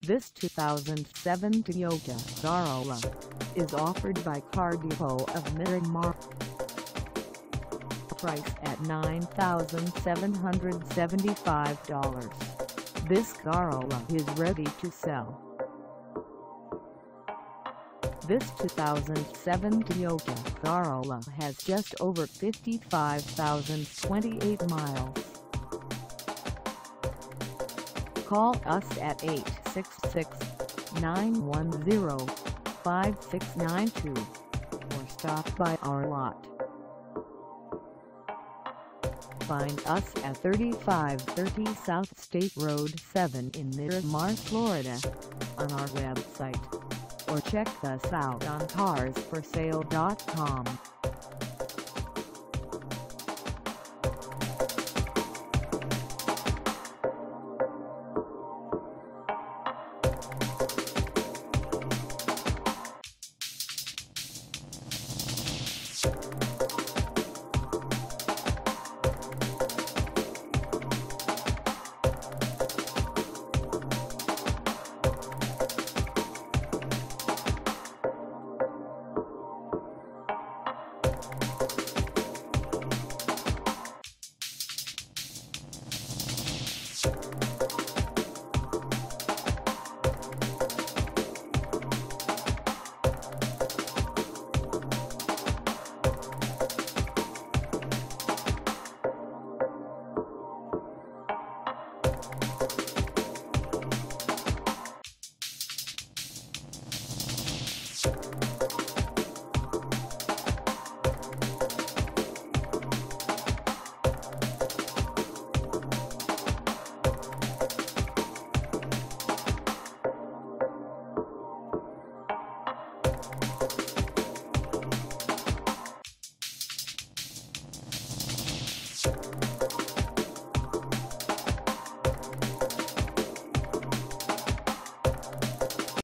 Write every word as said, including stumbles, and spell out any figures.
This two thousand seven Toyota Corolla is offered by Car Depot of Miramar. Price at nine thousand seven hundred seventy-five dollars. This Corolla is ready to sell. This two thousand seven Toyota Corolla has just over fifty-five thousand twenty-eight miles. Call us at eight six six, nine one zero, five six nine two or stop by our lot. Find us at thirty-five thirty South State Road seven in Miramar, Florida on our website, or check us out on cars for sale dot com. You